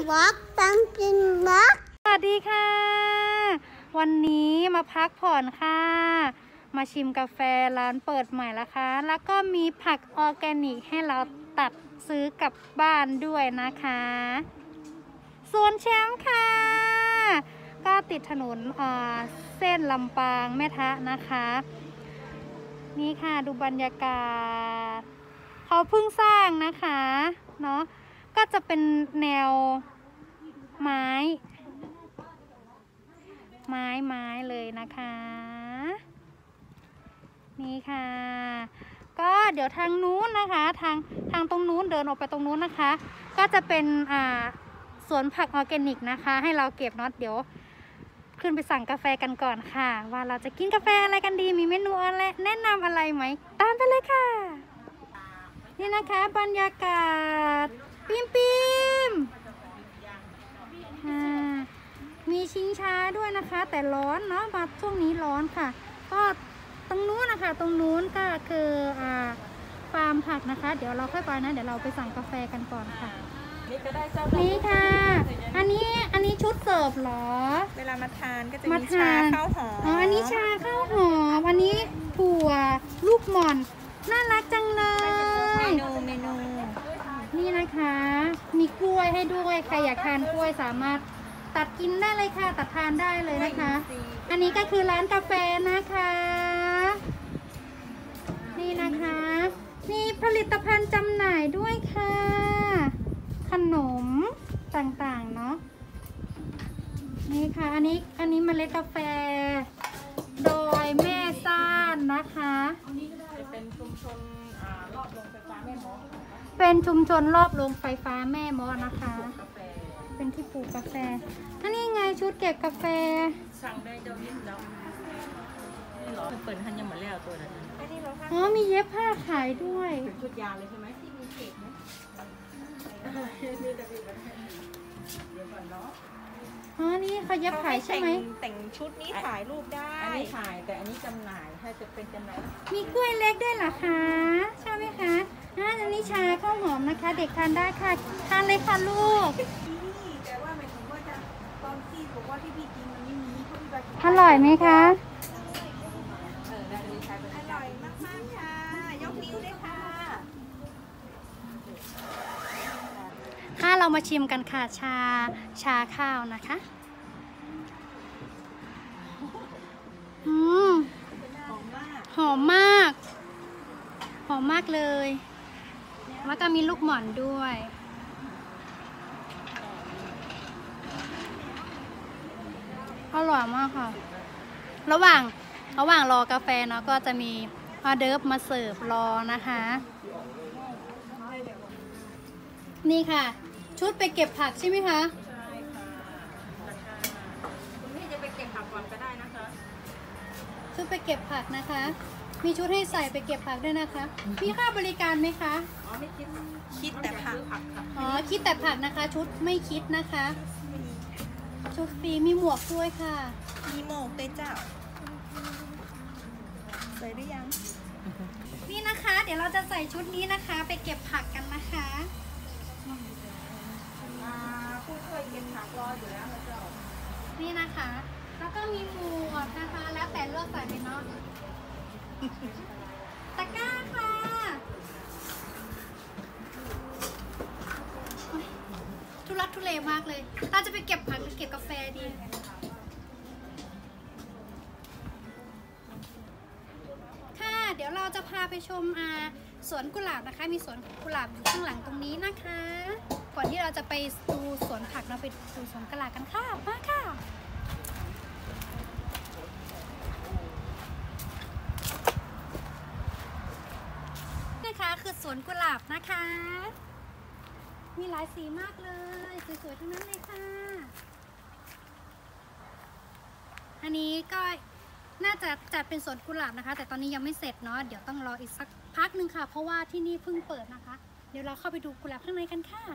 วักตั้งกินวักสวัสดีค่ะวันนี้มาพักผ่อนค่ะมาชิมกาแฟร้านเปิดใหม่ละคะแล้วก็มีผักออร์แกนิกให้เราตัดซื้อกลับบ้านด้วยนะคะสวนแชมป์ค่ะก็ติดถนนเส้นลำปางแม่ทะนะคะนี่ค่ะดูบรรยากาศเขาเพิ่งสร้างนะคะเนาะก็จะเป็นแนวไม้เลยนะคะนี่ค่ะก็เดี๋ยวทางนู้นนะคะทางตรงนู้นเดินออกไปตรงนู้นนะคะก็จะเป็นสวนผักออร์แกนิกนะคะให้เราเก็บเนาะเดี๋ยวขึ้นไปสั่งกาแฟกันก่อนค่ะว่าเราจะกินกาแฟอะไรกันดีมีเมนูอะไรแนะนำอะไรไหมตามไปเลยค่ะนี่นะคะบรรยากาศปิมมีชิงช้าด้วยนะคะแต่ร้อนเนาะมาช่วงนี้ร้อนค่ะก็ตรงนู้นนะคะตรงนู้นก็คือฟาร์มผักนะคะเดี๋ยวเราค่อยไปนะเดี๋ยวเราไปสั่งกาแฟกันก่อนค่ะนี่ค่ะอันนี้ชุดเสิร์ฟเหรอเวลามาทานก็จะมีชาข้าวหอมอันนี้ชาข้าวหอมอันนี้ถั่วลูกหม่อนน่ารักจังเลยเมนูนี่นะคะมีกล้วยให้ด้วยใครอยากทานกล้วยสามารถตัดกินได้เลยค่ะตัดทานได้เลยนะคะอันนี้ก็คือร้านกาแฟนะคะนี่นะคะมีผลิตภัณฑ์จำหน่ายด้วยค่ะขนมต่างๆเนาะนี่ค่ะอันนี้เมล็ดกาแฟโดยแม่ซ่านนะคะเป็นชุมชนรอบโรงไฟฟ้าแม่มอเป็นชุมชนรอบโรงไฟฟ้าแม่มอนะคะเป็นที่ปลูกกาแฟอันนี้ไงชุดเก็บกาแฟสั่งได้เจ้ายิ้มแล้วนี่หรอเปิดทันยังหมดแล้วตัวนั้นอ๋อมีเย็บผ้าขายด้วยเป็นชุดยาเลยใช่ไหมที่มีเค้กไหมอ๋อนี่เขาเย็บขายใช่ไหมแต่งชุดนี้ถ่ายรูปได้อันนี้ถ่ายแต่อันนี้จำหน่ายถ้าจะเป็นจำหน่ายมีกล้วยเล็กด้วยเหรอคะใช่ไหมคะอันนี้ชาข้าวหอมนะคะเด็กทานได้ค่ะทานเลยค่ะลูกแต่ว่าหมายถึงว่าจะตอนที่บอกว่าที่พี่กินมันไม่มีอร่อยไหมคะอร่อยมากๆค่ะยกนิ้วเลยค่ะเรามาชิมกันค่ะชาข้าวนะคะหอมมากเลยแล้วก็มีลูกหม่อนด้วยอร่อยมากค่ะระหว่างรอกาแฟเนาะก็จะมีออเดิร์ฟมาเสิร์ฟรอนะคะนี่ค่ะชุดไปเก็บผักใช่ไหมคะใช่ค่ะคุณพี่จะไปเก็บผักก่อนก็ได้นะคะชุดไปเก็บผักนะคะมีชุดให้ใส่ไปเก็บผักด้วยนะคะมีค่าบริการไหมคะอ๋อไม่คิดแต่ผักอ๋อคิดแต่ผักนะคะชุดไม่คิดนะคะชุดฟรีมีหมวกด้วยค่ะมีหมวกด้วยเจ้าใส่หรือยังนี่นะคะเดี๋ยวเราจะใส่ชุดนี้นะคะไปเก็บผักกันนะคะผู้ช่วยเก็บผักรออยู่แล้วเจ้านี่นะคะแล้วก็มีหมวกนะคะแล้วแต่เลือกใส่ไปเนาะตะกร้าค่ะทุลักทุเลมากเลยเราจะไปเก็บผักหรือเก็บกาแฟดีค่ะเดี๋ยวเราจะพาไปชมสวนกุหลาบนะคะมีสวนกุหลาบอยู่ข้างหลังตรงนี้นะคะก่อนที่เราจะไปดูสวนผักเราไปดูสวนกุหลาบกันค่ะมาค่ะคือสวนกุหลาบนะคะมีหลายสีมากเลยสวยๆทั้งนั้นเลยค่ะอันนี้ก็น่าจะจัดเป็นสวนกุหลาบนะคะแต่ตอนนี้ยังไม่เสร็จเนาะเดี๋ยวต้องรออีกสักพักหนึ่งค่ะเพราะว่าที่นี่เพิ่งเปิดนะคะเดี๋ยวเราเข้าไปดูกุหลาบข้างในกันค่ะ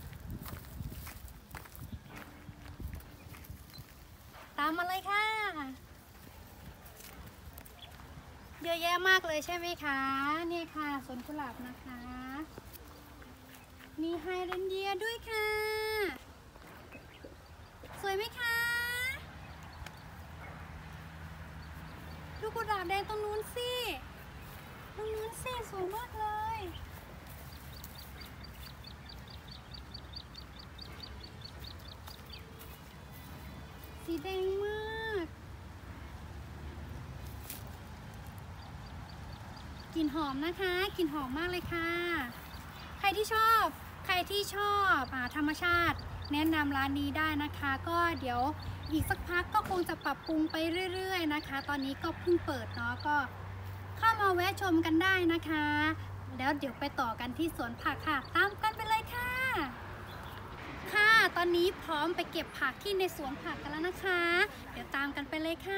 ตามมาเลยค่ะเยอะแยะมากเลยใช่ไหมคะนี่ค่ะสวนกุหลาบนะคะมีไฮเดรนเยียด้วยค่ะแดงตรงนู้นสิตรงนู้นสิสวยมากเลยสีแดงมากกลิ่นหอมนะคะกลิ่นหอมมากเลยค่ะใครที่ชอบธรรมชาติแนะนำร้านนี้ได้นะคะก็เดี๋ยวอีกสักพักก็คงจะปรับปรุงไปเรื่อยๆนะคะตอนนี้ก็เพิ่งเปิดเนาะก็เข้ามาแวะชมกันได้นะคะแล้วเดี๋ยวไปต่อกันที่สวนผักค่ะตามกันไปเลยค่ะค่ะตอนนี้พร้อมไปเก็บผักที่ในสวนผักกันแล้วนะคะเดี๋ยวตามกันไปเลยค่ะ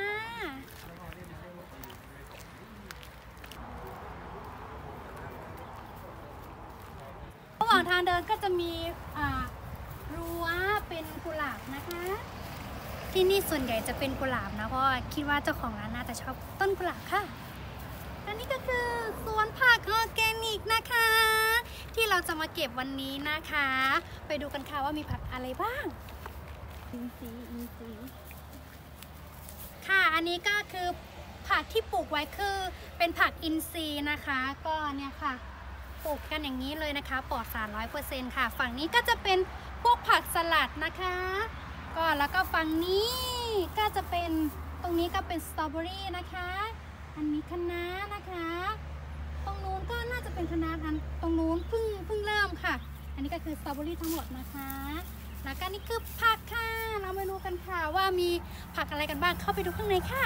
ระหว่างทางเดินก็จะมีรั้วเป็นกุหลาบนะคะที่นี่ส่วนใหญ่จะเป็นกุหลาบนะเพราะคิดว่าเจ้าของร้านน่าจะชอบต้นกุหลาบค่ะอันนี้ก็คือสวนผักออร์แกนิกนะคะที่เราจะมาเก็บวันนี้นะคะไปดูกันค่ะว่ามีผักอะไรบ้างอินทรีย์ค่ะอันนี้ก็คือผักที่ปลูกไว้คือเป็นผักอินทรีย์นะคะก็เนี่ยค่ะปลูกกันอย่างนี้เลยนะคะปลอดสาร 100% ค่ะฝั่งนี้ก็จะเป็นพวกผักสลัดนะคะก็แล้วก็ฝั่งนี้ก็จะเป็นตรงนี้ก็เป็นสตรอเบอรี่นะคะอันนี้คะน้านะคะตรงนู้นก็น่าจะเป็นคะน้าอันตรงนู้นเพิ่งเริ่มค่ะอันนี้ก็คือสตรอเบอรี่ทั้งหมดนะคะแล้วก็นี่คือผักค่ะเรามาดูกันค่ะว่ามีผักอะไรกันบ้างเข้าไปดูข้างในค่ะ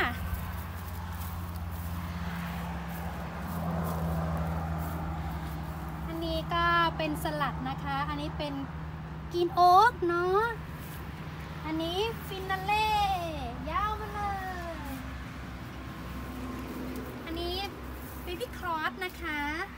อันนี้ก็เป็นสลัดนะคะอันนี้เป็นกินโอ๊กเนาะอันนี้ฟินาเล่ยาวมาเลยอันนี้เบบี้ครอสนะคะ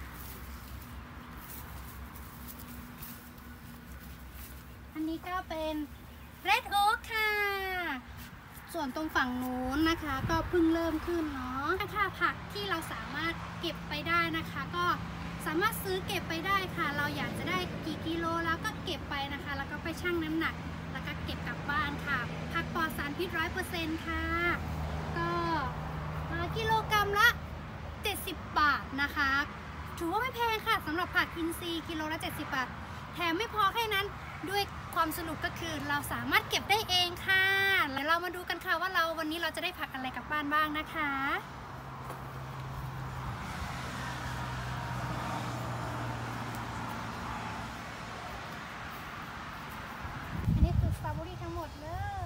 อันนี้ก็เป็นเรดโอ๊กค่ะส่วนตรงฝั่งนู้นนะคะก็เพิ่งเริ่มขึ้นเนาะค่ะผักที่เราสามารถเก็บไปได้นะคะก็สามารถซื้อเก็บไปได้ค่ะเราอยากจะได้กี่กิโลแล้วก็เก็บไปนะคะแล้วก็ไปชั่งน้ำหนักแล้วก็เก็บกลับบ้านค่ะผักปลอดสารพิษ 100% ค่ะก็กิโลกรัมละ70 บาทนะคะถือว่าไม่แพงค่ะสำหรับผักอินทรีย์กิโลละ70 บาทแถมไม่พอแค่นั้นด้วยความสนุกก็คือเราสามารถเก็บได้เองค่ะแล้วเรามาดูกันค่ะว่าวันนี้เราจะได้ผักอะไรกลับบ้านบ้างนะคะสตรอเบอรี่ทั้งหมดเลย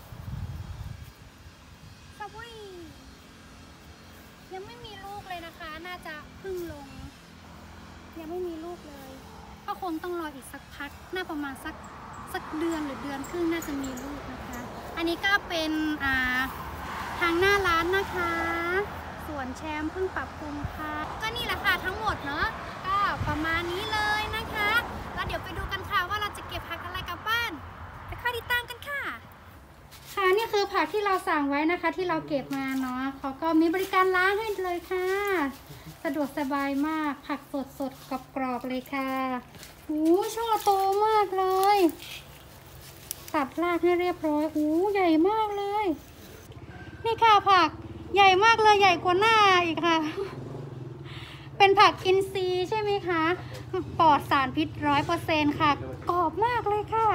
สตรอเบอรี่ยังไม่มีลูกเลยนะคะน่าจะเพิ่งลงยังไม่มีลูกเลยก็คงต้องรออีกสักพักน่าประมาณสักเดือนหรือเดือนครึ่งน่าจะมีลูกนะคะอันนี้ก็เป็นทางหน้าร้านนะคะส่วนแชมป์เพิ่งปรับปรุงค่ะก็นี่แหละค่ะทั้งหมดเนาะก็ประมาณนี้เลยนะคะแล้วเดี๋ยวไปดูกันค่ะว่าเราจะเก็บผักอะไรกลับบ้านค่าติดตามกันค่ะค่ะนี่คือผักที่เราสั่งไว้นะคะที่เราเก็บมาเนาะเขาก็มีบริการล้างให้เลยค่ะสะดวกสบายมากผักสดกรอบๆเลยค่ะช่อโตมากเลยตัดรากให้เรียบร้อยใหญ่มากเลยนี่ค่ะผักใหญ่มากเลยใหญ่กว่าหน้าอีกค่ะเป็นผักอินทรีย์ใช่ไหมคะปลอดสารพิษ 100% ค่ะกรอบมากเลยค่ะ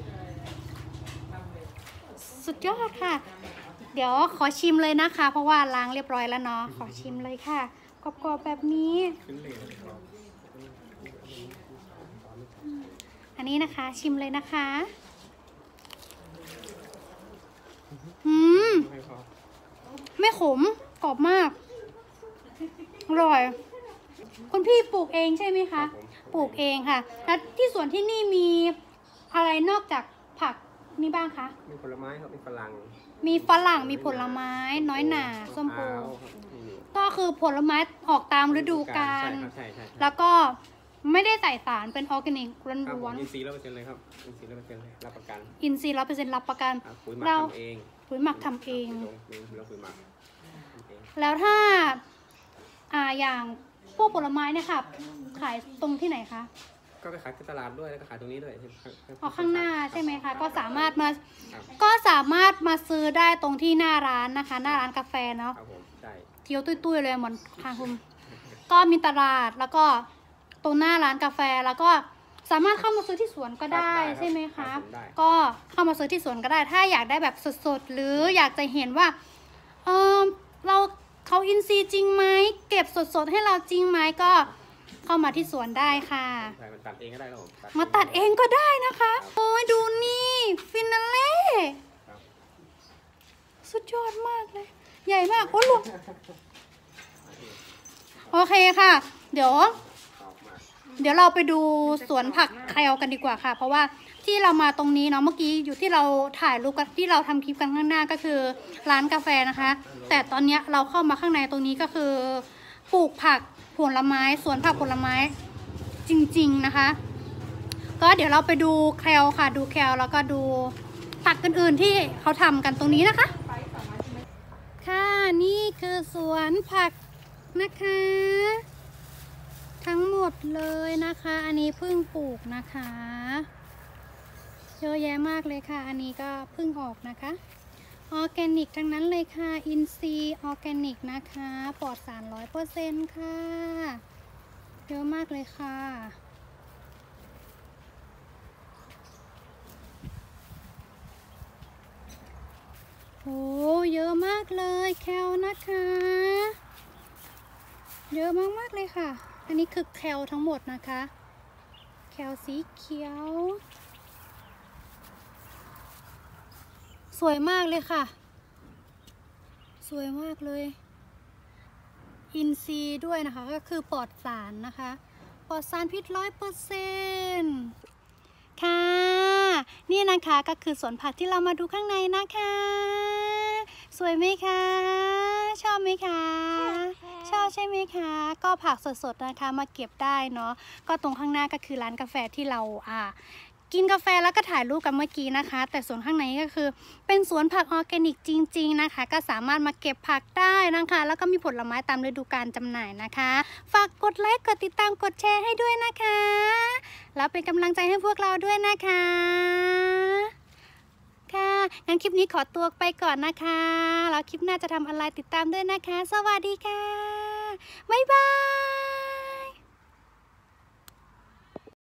สุดยอดค่ะเดี๋ยวขอชิมเลยนะคะเพราะว่าล้างเรียบร้อยแล้วเนาะขอชิมเลยค่ะกรอบๆแบบนี้อันนี้นะคะชิมเลยนะคะไม่ขมกรอบมากอร่อยคุณพี่ปลูกเองใช่ไหมคะปลูกเองค่ะแล้วที่สวนที่นี่มีอะไรนอกจากผักนี่บ้างคะมีผลไม้ครับมีฝรั่งมีผลไม้น้อยหน่าส้มโอก็คือผลไม้ออกตามฤดูกาลแล้วก็ไม่ได้ใส่สารเป็นออร์แกนิกล้วนๆอินทรีย์100%เลยครับอินทรีย์100%เลยรับประกันอินทรีย์ 100% รับประกันเราปุ๋ยหมักทำเองเราปุ๋ยหมักแล้วถ้าอย่างพวกผลไม้เนี่ยค่ะขายตรงที่ไหนคะก็ไปขายที่ตลาดด้วยแล้วก็ขายตรงนี้ด้วยข้างหน้าใช่ไหมคะก็สามารถมาซื้อได้ตรงที่หน้าร้านนะคะหน้าร้านกาแฟเนาะครับผมใช่กี๊ยวตุ้ยๆเลยเหมือนค่ะคุณก็มีตลาดแล้วก็ตรงหน้าร้านกาแฟแล้วก็สามารถเข้ามาซื้อที่สวนก็ได้ใช่ไหมคะก็เข้ามาซื้อที่สวนก็ได้ถ้าอยากได้แบบสดๆหรืออยากจะเห็นว่าเขาอินทรีย์จริงไหมเก็บสดๆให้เราจริงไหมก็เข้ามาที่สวนได้ค่ะมันตัดเองก็ได้ครับผมมาตัดเองก็ได้นะคะโอ้ยดูนี่ฟินาเล่สุดยอดมากเลยใหญ่มากโอ้ลูกโอเคค่ะเดี๋ยวเราไปดูสวนผักแคลกันดีกว่าค่ะเพราะว่าที่เรามาตรงนี้เนาะเมื่อกี้อยู่ที่เราถ่ายรูปกันที่เราทำคลิปกันข้างหน้าก็คือร้านกาแฟนะคะแต่ตอนนี้เราเข้ามาข้างในตรงนี้ก็คือปลูกผักผลไม้สวนผักผลไม้จริงๆนะคะก็เดี๋ยวเราไปดูแคลค่ะดูแคลแล้วก็ดูผักอื่นๆที่เขาทำกันตรงนี้นะคะค่ะนี่คือสวนผักนะคะทั้งหมดเลยนะคะอันนี้เพิ่งปลูกนะคะเยอะแยะมากเลยค่ะอันนี้ก็เพิ่งออกนะคะออร์แกนิกทั้งนั้นเลยค่ะอินทรีย์ออร์แกนิกนะคะปลอดสาร 100% ค่ะเยอะมากเลยค่ะโอ้เยอะมากเลยแคลนะคะเยอะมากๆเลยค่ะอันนี้คือแคลทั้งหมดนะคะแคลสีเขียวสวยมากเลยค่ะสวยมากเลยอินทรีย์ด้วยนะคะก็คือปลอดสารนะคะปลอดสารพิษ 100%ค่ะนี่นะคะก็คือสวนผักที่เรามาดูข้างในนะคะสวยไหมคะชอบไหมคะชอบใช่ไหมคะก็ผักสดๆนะคะมาเก็บได้เนาะก็ตรงข้างหน้าก็คือร้านกาแฟที่เรากินกาแฟแล้วก็ถ่ายรูปกันเมื่อกี้นะคะแต่ส่วนข้างในก็คือเป็นสวนผักออร์แกนิกจริงๆนะคะก็สามารถมาเก็บผักได้นะคะแล้วก็มีผลไม้ตามฤดูกาลจำหน่ายนะคะฝากกดไลค์กดติดตามกดแชร์ให้ด้วยนะคะแล้วเป็นกำลังใจให้พวกเราด้วยนะคะค่ะงั้นคลิปนี้ขอตัวไปก่อนนะคะแล้วคลิปหน้าจะทำอะไรติดตามด้วยนะคะสวัสดีค่ะบ๊ายบาย